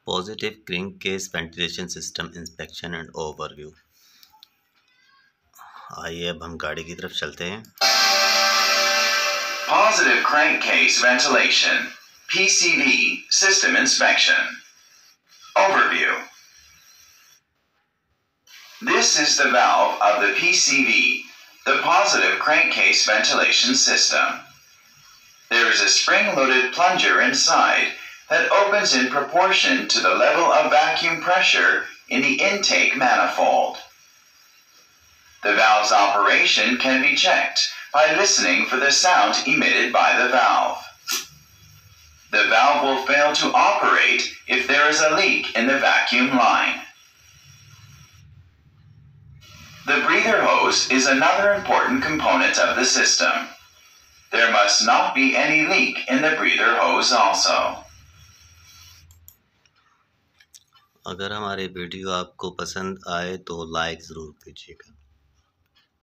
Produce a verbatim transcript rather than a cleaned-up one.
Positive crankcase ventilation system inspection and overview। आइए अब हम गाड़ी की तरफ चलते हैं। Positive crankcase ventilation, P C V system inspection. Overview. This is the valve of the P C V, the positive crankcase ventilation system. There is a spring-loaded plunger inside that opens in proportion to the level of vacuum pressure in the intake manifold. The valve's operation can be checked by listening for the sound emitted by the valve. The valve will fail to operate if there is a leak in the vacuum line. The breather hose is another important component of the system. There must not be any leak in the breather hose also. अगर हमारे video आपको पसंद आए तो like ज़रूर कीजिएगा।